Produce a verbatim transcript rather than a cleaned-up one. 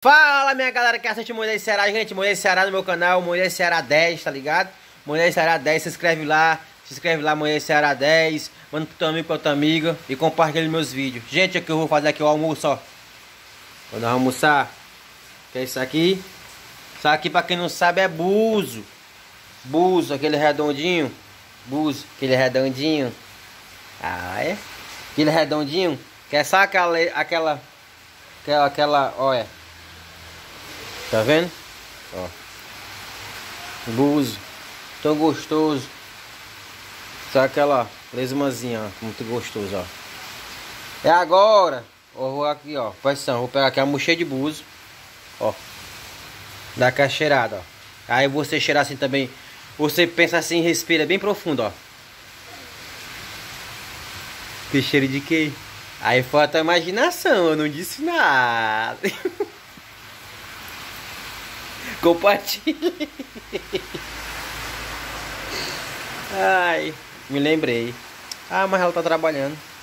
Fala, minha galera que assiste Moisés Ceará, gente. Moisés Ceará no meu canal, Moisés Ceará dez, tá ligado? Moisés Ceará dez, se inscreve lá. Se inscreve lá, Moisés Ceará dez. Manda pro teu amigo, pra tua amiga. E compartilha meus vídeos. Gente, aqui eu vou fazer aqui o almoço, ó. Quando eu almoçar, que é isso aqui. Isso aqui, pra quem não sabe, é buzo. Buzo, aquele redondinho. Buzo, aquele redondinho. Ah, é? Aquele redondinho. Que é só aquela, aquela, aquela, aquela, olha. Tá vendo? Ó. Buzo. Tão gostoso. Só aquela lesmazinha, ó. Muito gostoso, ó. É agora. Ó, vou aqui, ó. Pressão. Vou pegar aqui a mochila de buzo. Ó. Dá aquela cheirada, ó. Aí você cheirar assim também. Você pensa assim, respira bem profundo, ó. Que cheiro de quê? Aí foi a tua imaginação, eu não disse nada. Compartilhe. Ai, me lembrei. Ah, mas ela tá trabalhando.